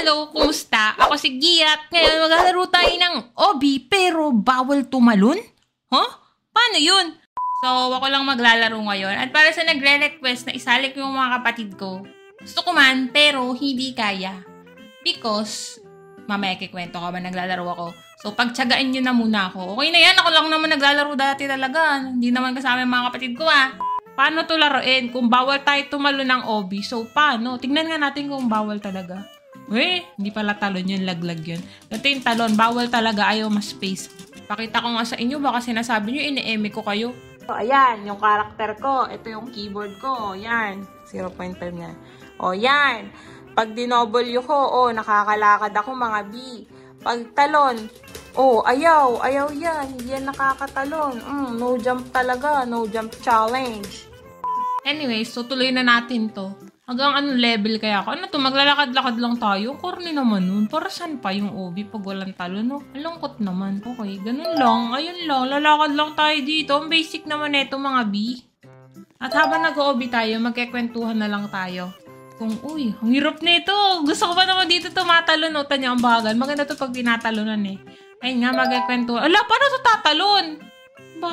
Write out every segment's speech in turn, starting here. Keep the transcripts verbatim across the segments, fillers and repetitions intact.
Hello, kumusta? Ako si Giat. Ngayon maglalaro tayo ng Obby pero bawal tumalon? Huh? Paano yun? So, ako lang maglalaro ngayon. At para sa nagre-request na isalik yung mga kapatid ko, gusto ko man pero hindi kaya. Because, mamaya kikwento ko ba naglalaro ako. So, pagtsagaan nyo na muna ako. Okay na yan, ako lang naman naglalaro dati talaga. Hindi naman kasama yung mga kapatid ko ah. Paano to laruin? Kung bawal tayo tumalo ng Obby, so paano? Tignan nga natin kung bawal talaga. Eh, hindi pala talon yun, laglag yun. Dati yung talon, bawal talaga, ayaw mas space. Pakita ko nga sa inyo, baka sinasabi nyo, ini-eme ko kayo. So, ayan, yung karakter ko. Ito yung keyboard ko. Yan, zero point five na. O, yan. Pag dinoble ko, oh, nakakalakad ako mga B. Pag talon, oh, ayaw, ayaw yan. Hindi yan nakakatalon. Mm, no jump talaga, no jump challenge. Anyway, so tuloy na natin to. Hanggang anong level kaya ako? Ano to? Maglalakad-lakad lang tayo? Corny naman nun. Para saan pa yung Obby pag walang talo, no? Alangkot naman. Okay, ganun lang. Ayun lang. Lalakad lang tayo dito. Ang basic naman ito, mga B. At habang nag-Obby tayo, magkikwentuhan na lang tayo. Kung, uy, ang hirap na ito. Gusto ko pa naman dito tumatalon. No? Tanya ang bagal. Maganda to pag tinatalonan eh. Ayun nga, magkikwentuhan. Ala, paano to tatalon? Ba?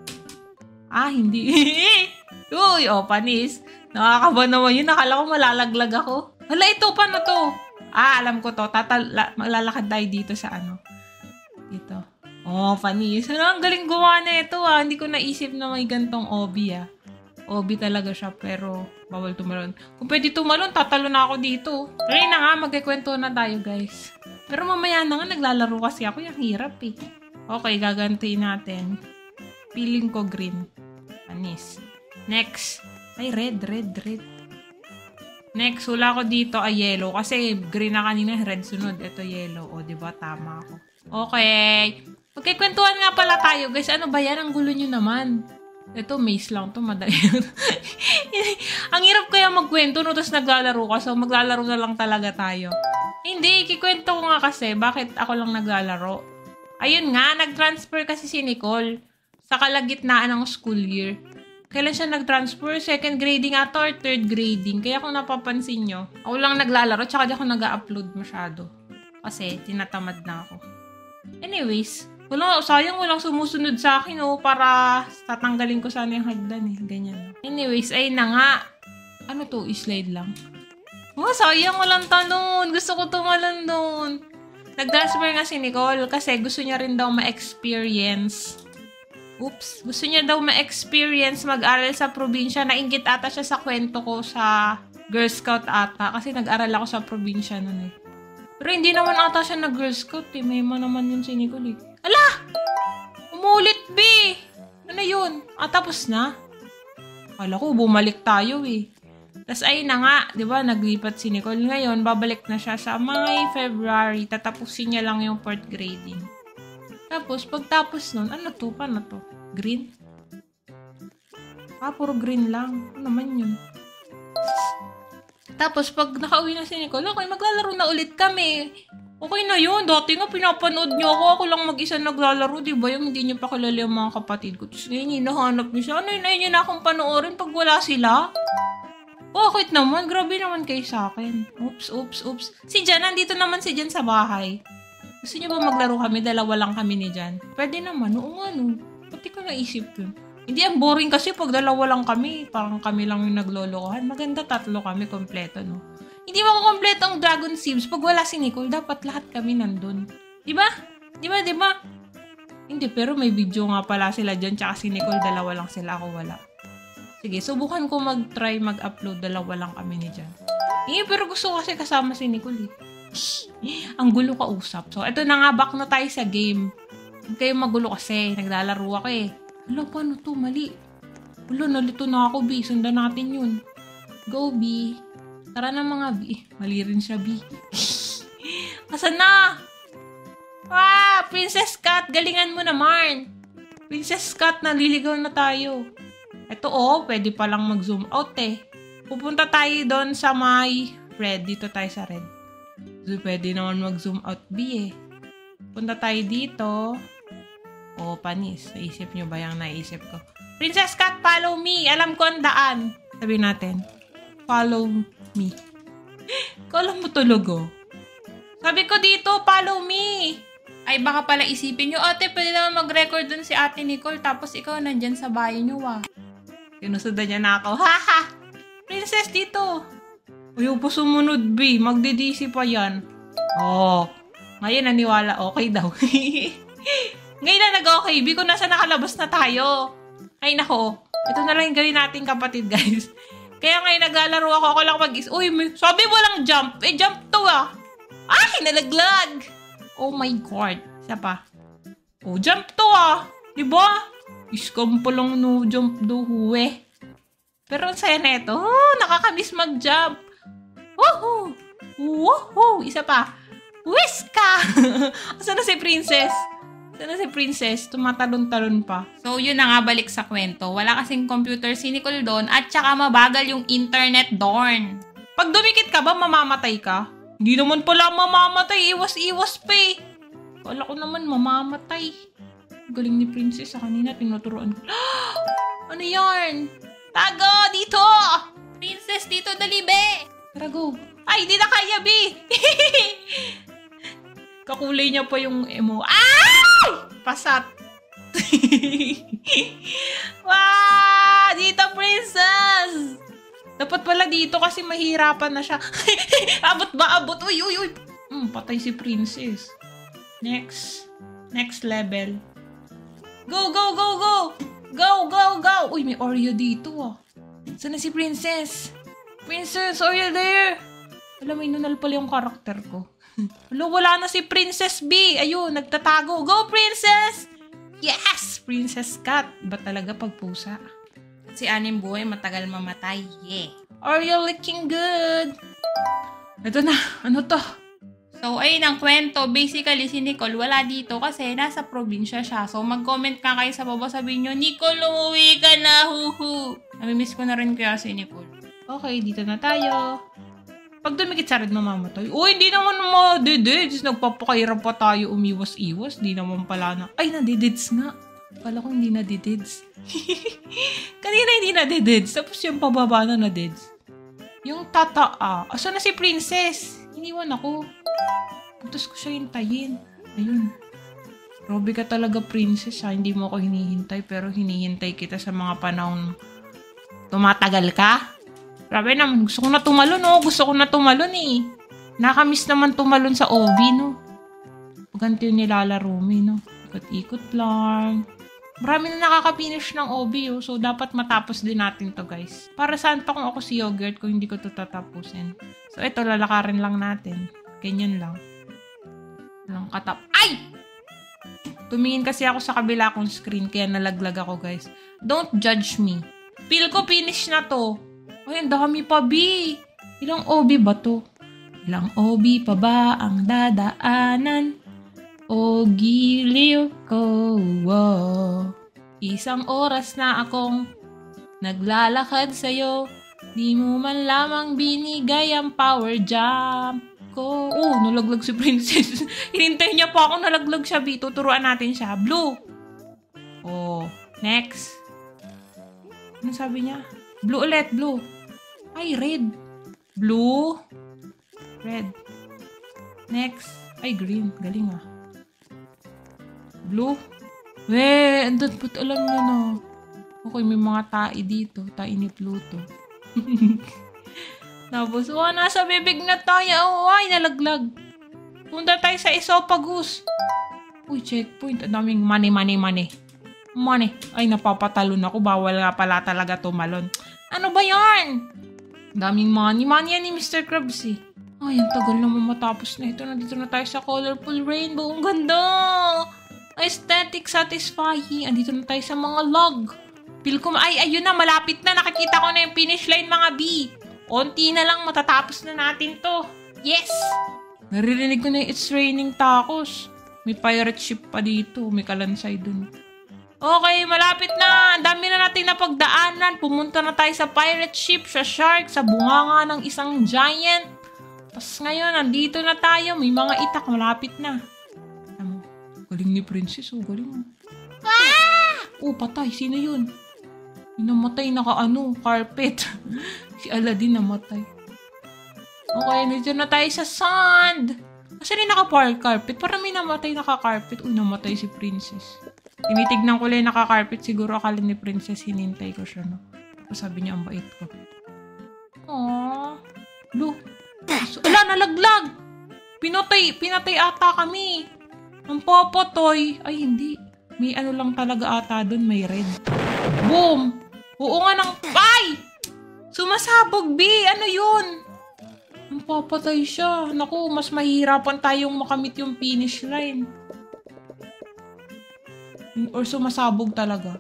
Ah, hindi. Uy, oh, panis. Nakakaba naman yun. Nakala ko malalaglag ako. Hala, ito. Paano to? Ah, alam ko to. Tatal maglalakad tayo dito sa ano. Dito. Oh, panis. Ano, ang galing gumawa na ito ah. Hindi ko naisip na may gantong Obby ah. Obby talaga siya pero bawal tumalon. Kung pwede tumalon, tatalo na ako dito. Ngayon na nga, magkikwento na tayo guys. Pero mamaya na nga, naglalaro kasi ako. Yung hirap eh. Okay, gagantiin natin. Feeling ko green. Panis. Next. Ay, red, red, red. Next, hula ko dito ay yellow. Kasi green na kanina, red sunod. Ito yellow. O, diba? Tama ako. Okay. Magkikwentuhan nga pala tayo, guys. Ano ba yan? Ang gulo nyo naman. Ito, maze lang to. Madali. Ang hirap kaya magkwento, no? Tapos naglalaro ka. So, maglalaro na lang talaga tayo. Hindi, kikwento ko nga kasi. Bakit ako lang naglalaro? Ayun nga, nag-transfer kasi si Nicole sa kalagitnaan ng school year. Kailan siya nag-transfer? Second grading ato or third grading? Kaya kung napapansin nyo, ako lang naglalaro tsaka di ako nag-upload masyado. Kasi tinatamad na ako. Anyways, wala, sayang walang sumusunod sa akin oh, para tatanggalin ko sana yung hagdan eh. Ganyan. Anyways, ayun na nga. Ano to? I-slide lang. Oh, sayang walang talon. Gusto ko tumalon doon. Nag-transfer nga si Nicole kasi gusto niya rin daw ma-experience. Oops. Gusto niya daw ma-experience mag-aral sa probinsya. Nainggit ata siya sa kwento ko sa Girl Scout ata. Kasi nag-aral ako sa probinsya nun eh. Pero hindi naman ata siya na Girl Scout eh. May man naman yun si Nicole eh. Ala! Umulit, B! Ano yun? Ah, tapos na? Akala ko, bumalik tayo eh. Tapos ayun na nga, di ba, naglipat si Nicole. Ngayon, babalik na siya sa May, February. Tatapusin niya lang yung fourth grading. Tapos, pagtapos nun, ano to? Paano to? Green? Ah, puro green lang. Ano naman yun? Tapos, pag nakauwi na si Nicole, okay, maglalaro na ulit kami. Okay na yun. Dati nga, pinapanood niyo ako. Ako lang mag-isa naglalaro, di ba? Yung hindi niyo pa kilala yung mga kapatid ko. Tapos, ngayon, hinahanap niyo siya. Ano yun, ayun yun akong panoorin pag wala sila? Bakit naman? Grabe naman kayo sa akin. Oops, oops, oops. Si Jan, nandito naman si Jan sa bahay. Gusto niyo ba maglaro kami? Dalawa lang kami ni Jan. Pwede naman. Oo nga, no. Pati ko naisip yun. Hindi, ang boring kasi pag dalawa lang kami. Parang kami lang yung naglolokohan. Maganda tatlo kami, kompleto, no? Hindi makukompleto ang Dragon Sims. Pag wala si Nicole, dapat lahat kami nandun. Diba? Diba, diba? Hindi, pero may video nga pala sila dyan. Tsaka si Nicole, dalawa lang sila. Ako wala. Sige, subukan ko mag-try mag-upload. Dalawa lang kami ni Jan. Eh, pero gusto ko kasi kasama si Nicole, eh. Ang gulo ka usap. So, ito na nga, back na tayo sa game. Huwag kayong magulo kasi. Naglalaro ako eh. Hala, paano to? Mali. Hala, nalito na ako, B. Sundan natin yun. Go, B. Tara na mga B. Mali rin siya, B. Asan na? Ah, Princess Cat. Galingan mo naman. Princess Cat, naliligaw na tayo. Ito oh, pwede palang mag-zoom out eh. Pupunta tayo doon sa may red. Dito tayo sa red. So, pwede naman mag-zoom out B eh. Punta tayo dito. O, panis. Naisip nyo ba yung naisip ko? Princess Cat, follow me. Alam ko ang daan. Sabi natin. Follow me. Kala mo tulog oh. Sabi ko dito, follow me. Ay, baka pala isipin nyo, ate, pwede naman mag-record dun si ate Nicole, tapos ikaw nandyan sa bahay nyo, ah. Sinusundan niya na ako, haha! Princess, dito! Ayaw po sumunod, B. Magdi-D C pa yan. Oh, ngayon naniwala, okay daw. Ngayon na nag-okay, B, kung nasa nakalabas na tayo. Ay, nako. Ito na lang yung gawin natin, kapatid, guys. Kaya ngayon naglalaro ako, ako lang mag-is. Uy, may, sabi mo lang jump. Eh, jump to, ah. Ay, nalaglag. Oh my God. Isa pa. Oh, jump to, ah. Diba? Iskam pa lang no jump do, huwe. Pero ang saya na ito. Oh, nakakamiss mag-jump. Woohoo! Woohoo! Isa pa. Whiska! Saan na si Princess? Saan na si Princess? Tumatalon-talon pa. So, yun na nga, balik sa kwento. Wala kasing computer si Nicole doon at saka mabagal yung internet doon. Pag dumikit ka ba, mamamatay ka? Hindi naman pala mamamatay. Iwas-iwas pa eh. Kala ko naman mamamatay. Galing ni Princess sa kanina. Tinuturuan ko. Ano yarn? Tago! Dito! Princess, dito, dali, be! Tara, go. Ay, di na kaya, B! Kakulay niya pa yung emo. Ay! Pasat. Wow! Dito, Princess! Dapat pala dito kasi mahirapan na siya. Abot ba? Abot? Uy, uy, uy! Hmm, patay si Princess. Next. Next level. Go, go, go, go! Go, go, go! Uy, may Oreo dito, ah. Saan na si Princess? Princess, are you there? Alam, may nunal pala yung karakter ko. Hello, wala na si Princess B. Ayun, nagtatago. Go, Princess! Yes! Princess Cat. Iba talaga pag pusa. Si Anim Buhay matagal mamatay. Yeah. Are you looking good? Ito na. Ano to? So, ayun ang kwento. Basically, si Nicole wala dito kasi nasa probinsya siya. So, mag-comment ka kayo sa baba. Sabihin nyo, Nicole, umuwi ka na. Huhu. Namimiss ko na rin kaya si Nicole. Okay, dito na tayo. Pag dumikit sa red, mamamatay. Uy, hindi naman madedids. Nagpapakahirap pa tayo umiwas-iwas. Hindi naman pala na. Ay, nadidids nga. Kala ko hindi nadidids. Kanina hindi nadidids. Tapos yung pababa na nadidids. Yung tataa. Asan na si Princess? Iniwan ako. Putos ko siya hintayin. Ayun. Grabe ka talaga, Princess, ha? Hindi mo ako hinihintay, pero hinihintay kita sa mga panahon tumatagal ka. Grabe naman. Gusto ko na tumalon, oh. Gusto ko na tumalon, eh. Nakamiss naman tumalon sa O V, no? Ganito yung nilalaro mo, no? Ikot-ikot lang. Marami na nakaka-finish ng O V, oh. So, dapat matapos din natin to, guys. Para saan pa kung ako si Yogurt kung hindi ko to tatapusin? So, ito, lalakarin lang natin. Ganyan lang. Walang katap. Ay! Tumingin kasi ako sa kabila kong screen, kaya nalaglag ako, guys. Don't judge me. Feel ko finish na to. Ay, ang dami pa, B. Ilang O B ba to? Ilang O B pa ba ang dadaanan? O giliw ko, wow. Isang oras na akong naglalakad sa'yo. Di mo man lamang binigay ang power jump ko. Oh, nalaglag si Princess. Hinintay niya pa ako nalaglag siya, B. Tuturuan natin siya. Blue. Oh, next. Ano sabi niya? Blue ulit, blue. Ay, red. Blue. Red. Next. Ay, green. Galing ah. Blue. Weh, andun po't alam niyo na. Okay, may mga tae dito. Tae ni Pluto. Tapos, oh, nasa bibig na tayo. Oh, ay, nalaglag. Punta tayo sa esophagus. Uy, checkpoint. Ang daming money, money, money. Money. Ay, napapatalon ako. Bawal nga pala talaga tumalon. Ano ba yan? Daming money. Money yan ni Mister Krabs eh. Ay, ang tagal naman matapos na ito. Nandito na tayo sa colorful rainbow. Ang ganda! Aesthetic satisfying. Andito na tayo sa mga log. Feel ko, ay, ayun na. Malapit na. Nakikita ko na yung finish line, mga B. Konti na lang. Matatapos na natin to. Yes! Naririnig ko na yung It's Raining Tacos. May pirate ship pa dito. May kalansay dun. Okay, malapit na. Ang dami na natin napagdaanan. Pumunta na tayo sa pirate ship, sa shark, sa bunganga ng isang giant. Tapos ngayon, nandito na tayo. May mga itak. Malapit na. Um, galing ni Princess. Oh, galing. Ah! Oh, patay. Sino yun? Yung namatay, naka-ano, carpet. Si Aladdin namatay. Okay, nandito na tayo sa sand. Kasi rin naka-park carpet. Parang may namatay naka-carpet. Uy, namatay si Princess. Tinitignan ko lang yung naka-carpet. Siguro akala ni Princess, hinintay ko siya, no? Tapos sabi niya, ang bait ko. Aww. Lo. Wala, nalaglag. Pinatay, pinatay ata kami. Ang popotoy. Ay, hindi. May ano lang talaga ata dun. May red. Boom. Oo nga ng... Ay! Sumasabog, B. Ano yun? Ang papatay siya. Naku, mas mahirapan tayong makamit yung finish line. Or sumasabog talaga.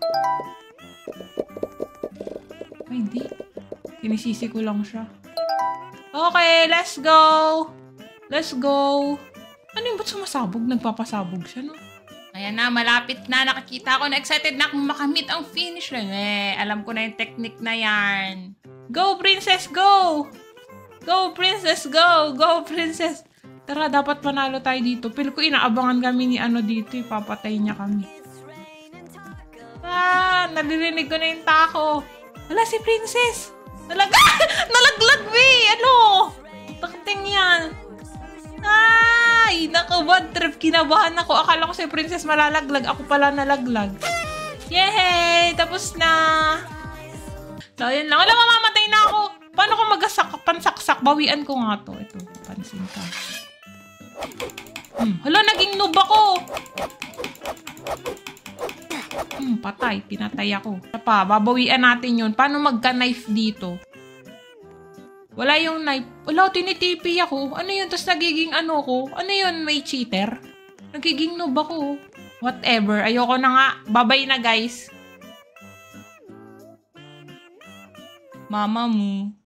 Ay, hindi. Sinisisi ko lang siya. Okay, let's go. Let's go. Ano yung ba't sumasabog? Nagpapasabog siya, no? Ayan na, malapit na. Nakakita ko na. Excited na akong makamit ang finish line. Eh, alam ko na yung technique na yan. Go, Princess, go! Go, Princess, go! Go, Princess! Tara, dapat panalo tayo dito. Pero ko inaabangan kami ni ano dito. Papatay niya kami. Ah, naririnig ko na yung tako. Wala si Princess. Nalag Nalaglag, B! Ano? Takting yan. Ay, naku, bad trip. Kinabahan ako. Akala ko si Princess malalaglag. Ako pala nalaglag. Yay! Tapos na. So, yun lang. Wala, mamamatay na ako. Paano ko magasak, pansaksak? Bawian ko nga to. Ito, pansin ka. Hmm. Hala, naging noob ako. Hmm, patay. Pinatay ako. Pa, babawian natin yun. Paano magka-knife dito? Wala yung knife. Wala, tinitipi ako. Ano yun? Tapos nagiging ano ko? Ano yun? May cheater? Nagiging noob ako. Whatever. Ayoko na nga. Babay na, guys. Mama mo.